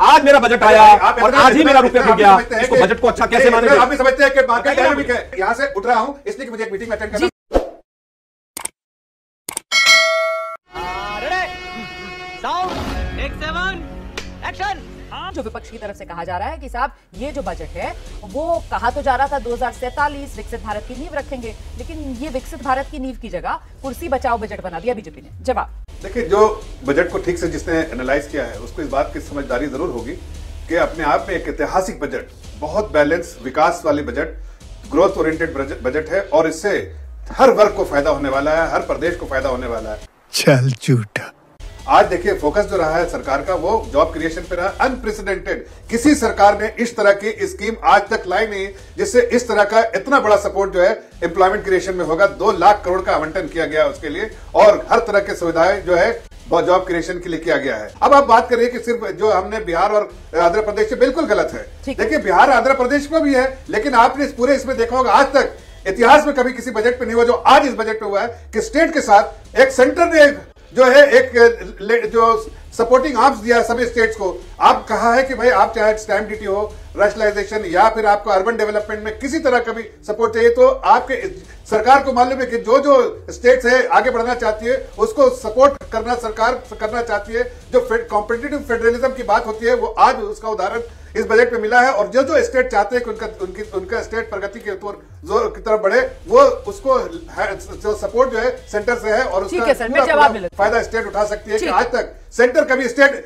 आज मेरा बजट आया और आज ही मेरा रुपया गिर गया, इसको बजट को अच्छा कैसे मानेंगे? आप भी समझते हैं कि मार्केट डायनामिक है। यहां से उठ रहा हूं इसलिए कि मुझे एक मीटिंग में अटेंड करना। जो विपक्ष की तरफ से कहा जा रहा है कि साहब ये जो बजट है वो कहा तो जा रहा था 2047 विकसित भारत की नींव रखेंगे, लेकिन ये विकसित भारत की नींव की जगह कुर्सी बचाओ बजट बना दिया बीजेपी ने। जवाब देखिए, जो बजट को ठीक से जिसने एनालाइज किया है उसको इस बात की समझदारी जरूर होगी कि अपने आप में एक ऐतिहासिक बजट, बहुत बैलेंस विकास वाली बजट, ग्रोथ ओरिएंटेड बजट है और इससे हर वर्ग को फायदा होने वाला है, हर प्रदेश को फायदा होने वाला है। चल झूठा। आज देखिए फोकस जो रहा है सरकार का वो जॉब क्रिएशन पे रहा, अनप्रेसिडेंटेड। किसी सरकार ने इस तरह की स्कीम आज तक लाई नहीं जिससे इस तरह का इतना बड़ा सपोर्ट जो है एम्प्लॉयमेंट क्रिएशन में होगा। 2 लाख करोड़ का आवंटन किया गया उसके लिए और हर तरह की सुविधाएं जो है जॉब क्रिएशन के लिए किया गया है। अब आप बात करिए कि सिर्फ जो हमने बिहार और आंध्र प्रदेश से, बिल्कुल गलत है। देखिए बिहार आंध्र प्रदेश में भी है, लेकिन आपने इस पूरे इसमें देखा होगा आज तक इतिहास में कभी किसी बजट पे नहीं हुआ जो आज इस बजट पे हुआ है कि स्टेट के साथ एक सेंटर ने जो है एक जो सपोर्टिंग आर्म्स दिया सभी स्टेट्स को। आप कहा है कि भाई आप चाहे स्टैम्प ड्यूटी हो, रैशनलाइजेशन या फिर आपको अर्बन डेवलपमेंट में किसी तरह का भी सपोर्ट चाहिए तो आपके सरकार को मालूम है कि जो जो स्टेट्स है आगे बढ़ना चाहती है उसको सपोर्ट करना सरकार करना चाहती है। जो कॉम्पिटिटिव फेडरलिज्म की बात होती है वो आज उसका उदाहरण इस बजट में मिला है। और जो जो स्टेट चाहते हैं कि उनका स्टेट प्रगति के जोर की तरफ बढ़े वो उसको जो सपोर्ट जो है सेंटर से है और उसका फायदा स्टेट उठा सकती है। कि आज तक सेंटर कभी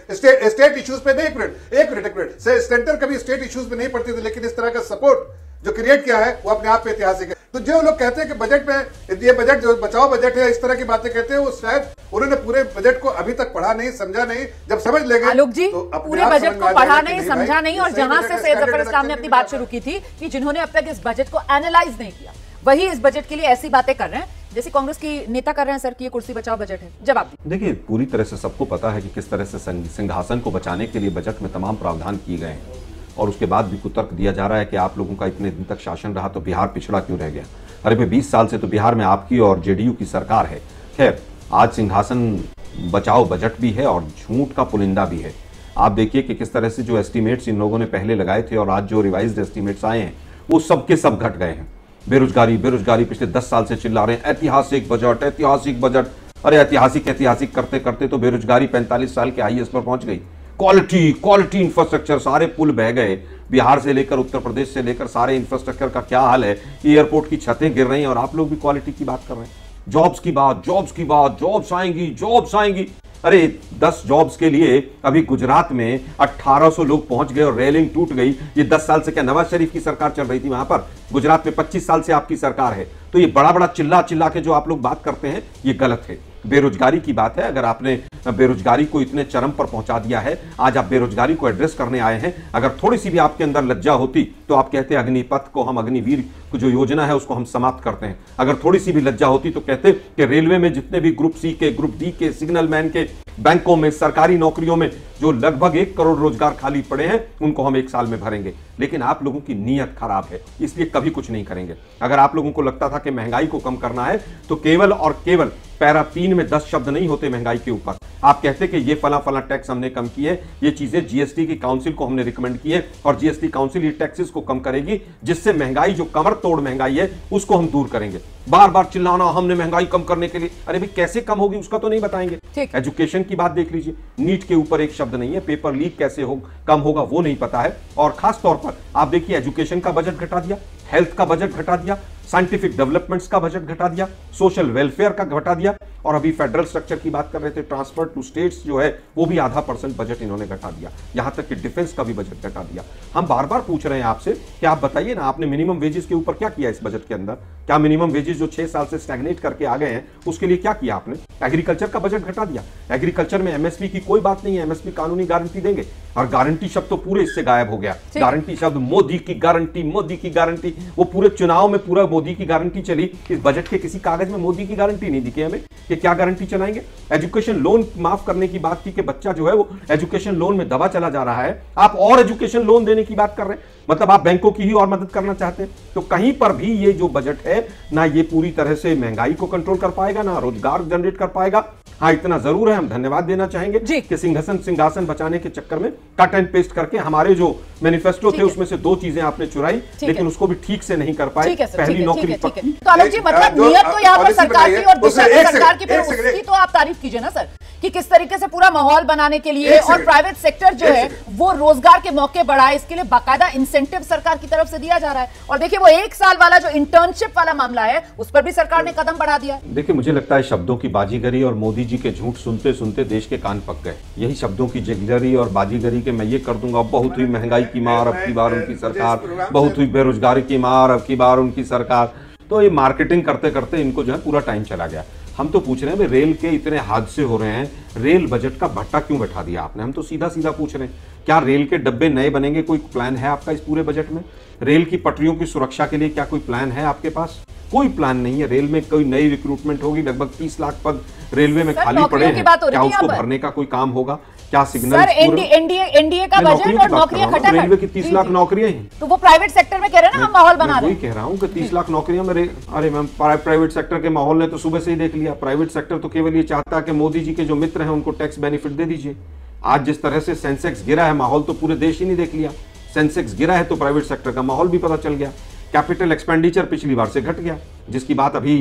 स्टेट इश्यूज पे नहीं, एक मिनट सेंटर कभी स्टेट इश्यूज पे नहीं पड़ती थी, लेकिन इस तरह का सपोर्ट जो क्रिएट किया है वो अपने आप में ऐतिहासिक है। तो जो लोग कहते हैं कि बजट में ये बजट जो बचाओ बजट है, इस तरह की बातें कहते हैं, वो शायद उन्होंने पूरे बजट को अभी तक पढ़ा नहीं, समझा नहीं। जब समझ लेंगे आलोक जी तो पूरे बजट को पढ़ा नहीं, समझा नहीं। और जहां से सैयद जफर इस्लाम ने अपनी बात शुरू की थी कि जिन्होंने अब तक इस बजट को एनालाइज नहीं किया वही इस बजट के लिए ऐसी बातें कर रहे हैं जैसे कांग्रेस की नेता कर रहे हैं सर कि ये कुर्सी बचाओ बजट है। जवाब देखिए, पूरी तरह से सबको पता है कि किस तरह से सिंहासन को बचाने के लिए बजट में तमाम प्रावधान किए गए हैं और उसके बाद भी कुतर्क दिया जा रहा है कि आप लोगों का इतने दिन तक शासन रहा तो बिहार पिछड़ा क्यों रह गया। अरे भाई 20 साल से तो बिहार में आपकी और जेडीयू की सरकार है। खैर, आज सिंहासन बचाओ बजट भी है और झूठ का पुलिंदा भी है। आप देखिए कि किस तरह से जो एस्टीमेट्स इन लोगों ने पहले लगाए थे और आज जो रिवाइज्ड एस्टीमेट्स आए हैं वो सब के सब घट गए हैं। बेरोजगारी पिछले 10 साल से चिल्ला रहे हैं ऐतिहासिक बजट, ऐतिहासिक बजट। अरे ऐतिहासिक करते करते तो बेरोजगारी 45 साल के हाईएस्ट पर पहुंच गई। क्वालिटी इंफ्रास्ट्रक्चर, सारे पुल बह गए। बिहार से लेकर उत्तर प्रदेश से लेकर सारे इंफ्रास्ट्रक्चर का क्या हाल है। एयरपोर्ट की छतें गिर रही हैं और आप लोग भी क्वालिटी की बात कर रहे हैं। जॉब्स की बात, जॉब्स आएंगी। अरे 10 जॉब्स के लिए अभी गुजरात में 1800 लोग पहुंच गए और रेलिंग टूट गई। ये 10 साल से क्या नवाज शरीफ की सरकार चल रही थी वहां पर? गुजरात में 25 साल से आपकी सरकार है। तो ये बड़ा चिल्ला के जो आप लोग बात करते हैं ये गलत है। बेरोजगारी की बात है, अगर आपने बेरोजगारी को इतने चरम पर पहुंचा दिया है, आज आप बेरोजगारी को एड्रेस करने आए हैं। अगर थोड़ी सी भी आपके अंदर लज्जा होती तो आप कहते अग्निपथ को हम, अग्निवीर को जो योजना है उसको हम समाप्त करते हैं। अगर थोड़ी सी भी लज्जा होती तो कहते कि रेलवे में जितने भी ग्रुप सी के, ग्रुप डी के, सिग्नल मैन के, बैंकों में, सरकारी नौकरियों में जो लगभग 1 करोड़ रोजगार खाली पड़े हैं उनको हम 1 साल में भरेंगे। लेकिन आप लोगों की नीयत खराब है, इसलिए कभी कुछ नहीं करेंगे। अगर आप लोगों को लगता था कि महंगाई को कम करना है तो केवल और केवल पैरा 3 में 10 शब्द नहीं होते महंगाई के ऊपर। आप कहते कि ये फला टैक्स हमने कम किए, ये चीजें जीएसटी की काउंसिल को हमने रिकमेंड की है और जीएसटी काउंसिल ये टैक्सेस को कम करेगी जिससे महंगाई, जो कमर तोड़ महंगाई है, उसको हम दूर करेंगे। बार चिल्लाना हमने महंगाई कम करने के लिए, अरे भाई कैसे कम होगी उसका तो नहीं बताएंगे। एजुकेशन की बात देख लीजिए, नीट के ऊपर एक शब्द नहीं है, पेपर लीक कैसे कम होगा वो नहीं पता है। और खास तौर पर आप देखिए एजुकेशन का बजट घटा दिया, हेल्थ का बजट घटा दिया, साइंटिफिक डेवलपमेंट्स का बजट घटा दिया, सोशल वेलफेयर का घटा दिया और अभी फेडरल स्ट्रक्चर की बात कर रहे थे, ट्रांसफर टू स्टेट्स जो है वो भी ½ बजट इन्होंने घटा दिया। यहां तक कि डिफेंस का भी बजट घटा दिया। हम बार बार पूछ रहे हैं आपसे कि आप बताइए ना, आपने मिनिमम वेजेस के ऊपर क्या किया इस बजट के अंदर? क्या मिनिमम वेजेस जो 6 साल से स्टैग्नेट करके आ गए हैं उसके लिए क्या किया आपने? एग्रीकल्चर का बजट घटा दिया। एग्रीकल्चर में एमएसपी की कोई बात नहीं है, एमएसपी कानूनी गारंटी देंगे और गारंटी शब्द तो पूरे इससे गायब हो गया। गारंटी शब्द, मोदी की गारंटी, वो पूरे चुनाव में पूरा मोदी की गारंटी चली। इस बजट के किसी कागज में मोदी की गारंटी नहीं दिखी हमें कि क्या गारंटी चलाएंगे। एजुकेशन लोन माफ करने की बात की कि बच्चा जो है वो एजुकेशन लोन में दबा चला जा रहा है, आप और एजुकेशन लोन देने की बात कर रहे हैं, मतलब आप बैंकों की ही और मदद करना चाहते हैं। तो कहीं पर भी ये जो बजट है ना, ये पूरी तरह से महंगाई को कंट्रोल कर पाएगा, ना रोजगार जनरेट कर पाएगा। हाँ, इतना जरूर है, हम धन्यवाद देना चाहेंगे कि सिंहासन बचाने के चक्कर में कट एंड पेस्ट करके हमारे जो मैनिफेस्टो थे उसमें से 2 चीजें आपने चुराई, लेकिन उसको भी ठीक से नहीं कर पाए। पहली नौकरी तो आलोक जी, मतलब नियत तो यहाँ पर सरकार की और दिशा सरकार की, उसकी तो आप तारीफ कीजिए ना सर, कि किस तरीके से पूरा माहौल बनाने के लिए और प्राइवेट सेक्टर जो है वो रोजगार के मौके बढ़ाए, इसके लिए बाकायदा इंसेंटिव सरकार की तरफ से दिया जा रहा है। और देखिए वो 1 साल वाला जो इंटर्नशिप वाला मामला है उस पर भी सरकार ने कदम बढ़ा दिया। देखिए, मुझे लगता है शब्दों की बाजीगरी और मोदी जी के झूठ सुनते सुनते देश के कान पक गए। यही शब्दों की जिगरी और बाजीगरी के मैं ये कर दूंगा, बहुत हुई महंगाई की मार अब की बार उनकी सरकार, बहुत हुई बेरोजगारी की मार अब की बार उनकी सरकार। तो ये मार्केटिंग करते करते इनको जो है पूरा टाइम चला गया। हम तो पूछ रहे हैं रेल के इतने हादसे हो रहे हैं, रेल बजट का भट्टा क्यों बैठा दिया आपने? हम तो सीधा सीधा पूछ रहे हैं, क्या रेल के डब्बे नए बनेंगे? कोई प्लान है आपका इस पूरे बजट में? रेल की पटरियों की सुरक्षा के लिए क्या कोई प्लान है आपके पास? कोई प्लान नहीं है। रेल में कोई नई रिक्रूटमेंट होगी, लगभग 30 लाख पद रेलवे में खाली पड़े हैं, क्या उसको भरने का कोई काम होगा? क्या सिग्नल एनडीए का बजट और नौकरियां खटा है, रेलवे की 30 लाख नौकरियां हैं, तो वो प्राइवेट सेक्टर में कह रहे हैं ना हम माहौल बना रहे हैं। वही कह रहा हूं कि 30 लाख नौकरियां मेरे, अरे मैम, प्राइवेट सेक्टर के माहौल ने तो सुबह से ही देख लिया। प्राइवेट सेक्टर तो केवल ये चाहता है कि मोदी जी के जो मित्र हैं उनको टैक्स बेनिफिट दे दीजिए। आज जिस तरह से सेंसेक्स गिरा है, माहौल तो पूरे देश ही नहीं देख लिया। सेंसेक्स गिरा है तो प्राइवेट सेक्टर का माहौल भी पता चल गया। कैपिटल एक्सपेंडिचर पिछली बार से घट गया, जिसकी बात अभी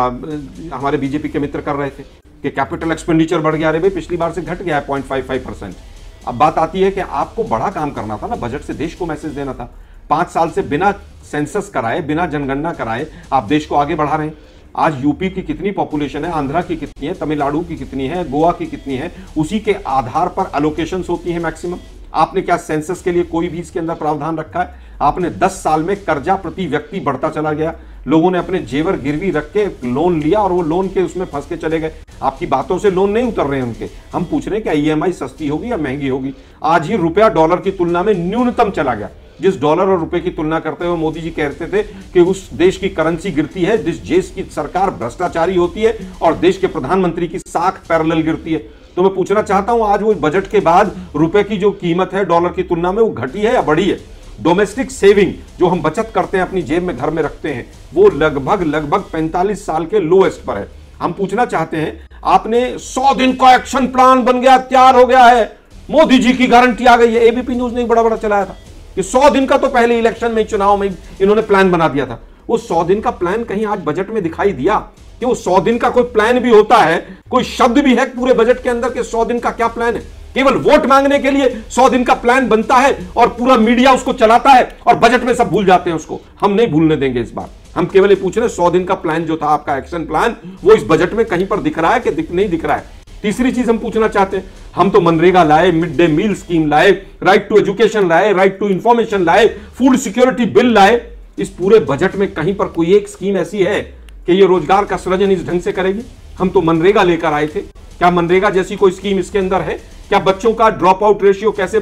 हमारे बीजेपी के मित्र कर रहे थे कि कैपिटल एक्सपेंडिचर बढ़ गया। अरे भाई, पिछली बार से घट गया है 0.55%। अब बात आती है कि आपको बड़ा काम करना था ना, बजट से देश को मैसेज देना था। 5 साल से बिना सेंसस कराए, बिना जनगणना कराए आप देश को आगे बढ़ा रहे हैं। आज यूपी की कितनी पॉपुलेशन है, आंध्रा की कितनी है, तमिलनाडु की कितनी है, गोवा की कितनी है, उसी के आधार पर एलोकेशंस होती है मैक्सिमम। आपने क्या सेंसस के लिए कोई भी इसके अंदर प्रावधान रखा है? आपने 10 साल में कर्जा प्रति व्यक्ति बढ़ता चला गया। लोगों ने अपने जेवर गिरवी रख के लोन लिया और वो लोन के उसमें फंस के चले गए। आपकी बातों से लोन नहीं उतर रहे हैं उनके। हम पूछ रहे हैं क्या ईएमआई सस्ती होगी या महंगी होगी? आज ही रुपया डॉलर की तुलना में न्यूनतम चला गया। जिस डॉलर और रुपए की तुलना करते हुए मोदी जी कहते थे कि उस देश की करेंसी गिरती है जिस देश की सरकार भ्रष्टाचारी होती है और देश के प्रधानमंत्री की साख पैरेलल गिरती है। तो मैं पूछना चाहता हूं, आज वो बजट के बाद रुपए की जो कीमत है डॉलर की तुलना में, वो घटी है या बढ़ी है? डोमेस्टिक सेविंग जो हम बचत करते हैं अपनी जेब में, घर में रखते हैं, वो लगभग 45 साल के लोएस्ट पर है। हम पूछना चाहते हैं, आपने 100 दिन का एक्शन प्लान बन गया, तैयार हो गया है, मोदी जी की गारंटी आ गई है। एबीपी न्यूज ने बड़ा चलाया था कि 100 दिन का तो पहले इलेक्शन में, चुनाव में इन्होंने प्लान बना दिया था। वो 100 दिन का प्लान कहीं आज बजट में दिखाई दिया कि वो 100 दिन का कोई प्लान भी होता है? कोई शब्द भी है पूरे बजट के अंदर कि 100 दिन का क्या प्लान है? केवल वोट मांगने के लिए 100 दिन का प्लान बनता है और पूरा मीडिया उसको चलाता है और बजट में सब भूल जाते हैं उसको। हम नहीं भूलने देंगे इस बार। हम केवल ये पूछ रहे हैं 100 दिन का प्लान जो था आपका एक्शन प्लान, वो इस बजट में कहीं पर दिख रहा है कि नहीं दिख रहा है? तीसरी चीज हम पूछना चाहते हैं, हम तो मनरेगा लाए, मिड डे मील स्कीम लाए, राइट टू एजुकेशन लाए, राइट टू इंफॉर्मेशन लाए, फूड सिक्योरिटी बिल लाए। इस पूरे बजट में कहीं पर कोई एक स्कीम ऐसी है कि ये रोजगार का सृजन इस ढंग से करेगी? हम तो मनरेगा लेकर आए थे, क्या मनरेगा जैसी कोई स्कीम इसके अंदर है? क्या बच्चों का ड्रॉप आउट रेशियो कैसे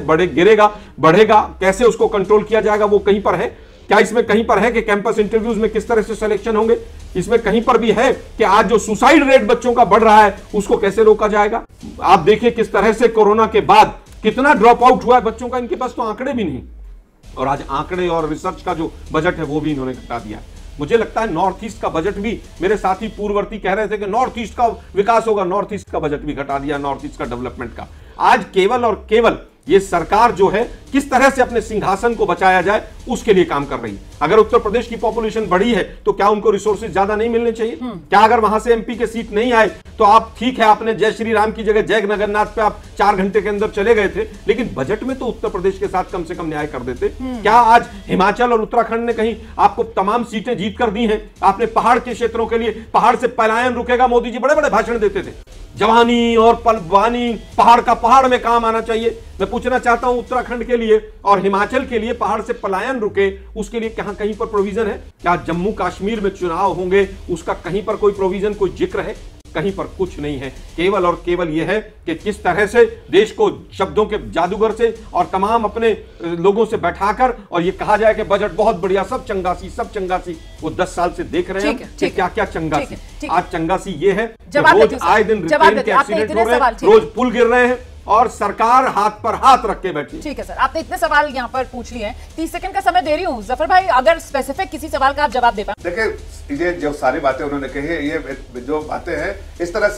बढ़ेगा, कैसे उसको कंट्रोल किया जाएगा, वो कहीं पर है? क्या इसमें कहीं पर है कि कैंपस इंटरव्यूज में किस तरह से सिलेक्शन होंगे? इसमें कहीं पर भी है कि आज जो सुसाइड रेट बच्चों का बढ़ रहा है उसको कैसे रोका जाएगा? आप देखिए किस तरह से कोरोना के बाद कितना ड्रॉप आउट हुआ है बच्चों का, इनके पास तो आंकड़े भी नहीं। और आज आंकड़े और रिसर्च का जो बजट है वो भी इन्होंने घटा दिया। मुझे लगता है नॉर्थ ईस्ट का बजट भी, मेरे साथी पूर्ववर्ती कह रहे थे कि नॉर्थ ईस्ट का विकास होगा, नॉर्थ ईस्ट का बजट भी घटा दिया, नॉर्थ ईस्ट का डेवलपमेंट का। आज केवल और केवल ये सरकार जो है किस तरह से अपने सिंहासन को बचाया जाए उसके लिए काम कर रही है। अगर उत्तर प्रदेश की पॉपुलेशन बढ़ी है तो क्या उनको रिसोर्सेज ज्यादा नहीं मिलने चाहिए? क्या अगर वहां से एमपी के सीट नहीं आए तो आप, ठीक है, आपने जय श्री राम की जगह जय जगन्नाथ पे आप 4 घंटे के अंदर चले गए थे, लेकिन बजट में तो उत्तर प्रदेश के साथ कम से कम न्याय कर देते। क्या आज हिमाचल और उत्तराखंड ने कहीं आपको तमाम सीटें जीत कर दी हैं? आपने पहाड़ के क्षेत्रों के लिए, पहाड़ से पलायन रुकेगा, मोदी जी बड़े बड़े भाषण देते थे, जवानी और पलवानी, पहाड़ का पहाड़ में काम आना चाहिए। मैं पूछना चाहता हूं उत्तराखंड के लिए और हिमाचल के लिए पहाड़ से पलायन रुके, उसके लिए कहां कहीं पर प्रोविजन है? क्या जम्मू कश्मीर में चुनाव होंगे उसका कहीं पर कोई प्रोविजन, कोई जिक्र है? कहीं पर कुछ नहीं है। केवल और केवल यह है कि किस तरह से देश को शब्दों के जादूगर से और तमाम अपने लोगों से बैठाकर और ये कहा जाए कि बजट बहुत बढ़िया, सब चंगासी। वो 10 साल से देख रहे हैं कि क्या क्या चंगासी। आज चंगासी ये है कि रोज आए दिन ट्रेन के एक्सीडेंट हो रहे हैं, रोज पुल गिर रहे हैं और सरकार हाथ पर हाथ रख के बैठी। ठीक है सर, आपने इतने सवाल यहाँ पर पूछ लिए हैं, 30 सेकंड का समय दे रही हूँ। जफर भाई, अगर स्पेसिफिक किसी सवाल का आप जवाब दे पाए। देखिए, ये जो सारी बातें उन्होंने कही है, ये जो बातें हैं, इस तरह से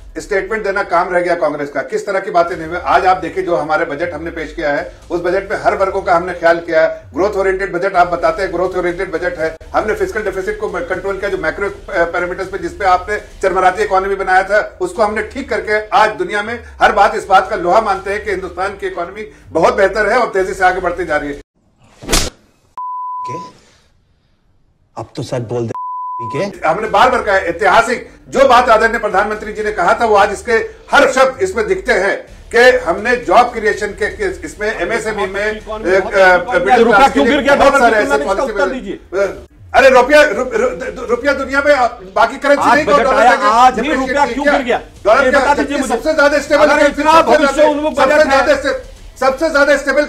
स्टेटमेंट देना काम रह गया कांग्रेस का। किस तरह की बातें नहीं हुई। आज आप देखिए जो हमारे बजट हमने पेश किया है, उस बजट में हर वर्गों का हमने ख्याल किया है। ग्रोथ ओरिएंटेड बजट आप बताते हैं, ग्रोथ ओरिएंटेड बजट है। हमने फिस्कल डेफिसिट को कंट्रोल किया, जो मैक्रो पैरामीटर्स पे जिसपे आपने चरमराती इकोनॉमी बनाया था उसको हमने ठीक करके आज दुनिया में हर बात इस बात का लोहा मानते हैं कि हिंदुस्तान की इकोनॉमी बहुत बेहतर है और तेजी से आगे बढ़ती जा रही है। अब तो सच बोल दे। हमने बार बार कहा, ऐतिहासिक जो बात आदरणीय प्रधानमंत्री जी ने कहा था वो आज इसके हर शब्द इसमें दिखते हैं कि हमने जॉब क्रिएशन के इसमें एमएसएमई में रुपया क्यों गिर गया, बहुत सारे ऐसे पॉलिसी। अरे रुपया दुनिया में बाकी करेंसी नहीं, आज भी रुपया क्यों गिर गया? सबसे ज्यादा स्टेबल सबसे ज्यादा स्टेबल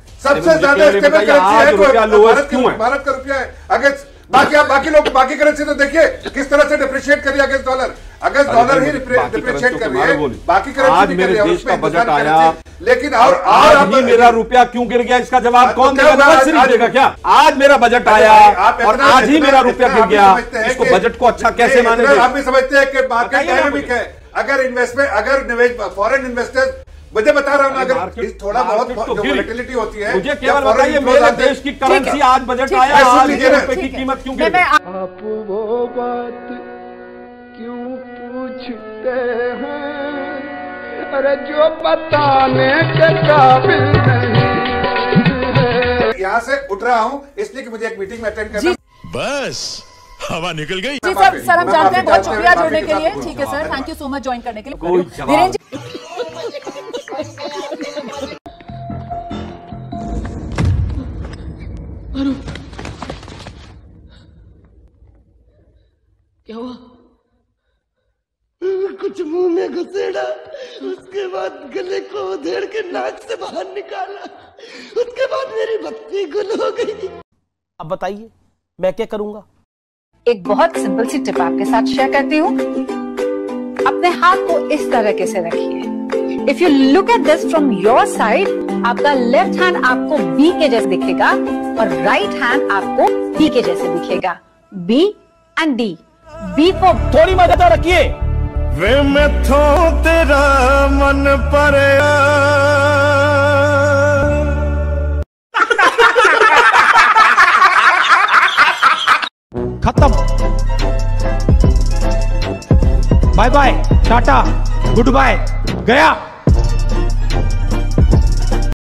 करेंसी है भारत का रुपया है। अगर बाकी करेंसी तो देखिए किस तरह से डिप्रिशिएट कर रही है अगेंस्ट डॉलर। अगर डॉलर ही डिप्रिशिएट कर रही है, बाकी करेंसी आज मेरे देश का बजट आया, लेकिन आज भी मेरा रुपया क्यों गिर गया इसका जवाब कौन देगा? नवाज शरीफ देगा क्या? आज मेरा बजट आया और आज ही मेरा रुपया गिर गया, इसको बजट को अच्छा कैसे मानेंगे? आप भी समझते हैं कि मार्केट डायनामिक है। अगर इन्वेस्टमेंट, अगर निवेश, फॉरेन इन्वेस्टर्स, मुझे बता रहा हूं ना, अगर थोड़ा बहुत वोलेटिलिटी होती है, मुझे केवल बताइए मेरे देश की करेंसी आज बजट आया, आज रुपए की कीमत क्यों गिर गई? आप वो बात क्यों पूछते हैं, अरे जो बताने के काबिल नहीं। यहाँ से उठ रहा हूँ इसलिए कि मुझे एक मीटिंग में अटेंड करना। बस हवा निकल गई। जी सर हम जानते हैं, बहुत शुक्रिया जुड़ने के लिए। ठीक है sir, thank you so much join करने के लिए। धीरेन्द्र क्या हुआ? कुछ मुंह में घुसेड़ा, उसके बाद गले को उधेड़ के नाक से बाहर निकाला, उसके बाद मेरी बत्ती गुल हो गई। अब बताइए मैं क्या करूंगा? एक बहुत सिंपल सी टिप आपके साथ शेयर करती हूँ। अपने हाथ को इस तरीके से रखिए। If you look at this from your side, आपका लेफ्ट हैंड आपको बी के जैसे दिखेगा और राइट हैंड आपको डी के जैसे दिखेगा। B and D. B for थोड़ी मदद रखिए। वे मैं थो तेरा मन पर खत्म। Bye bye, tata, goodbye, गया।